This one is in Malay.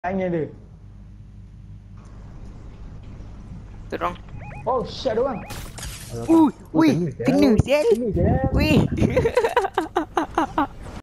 Tanya dia. Tu dong. Oh, shit ada orang. Ui, kena sial. Kena je. Wih.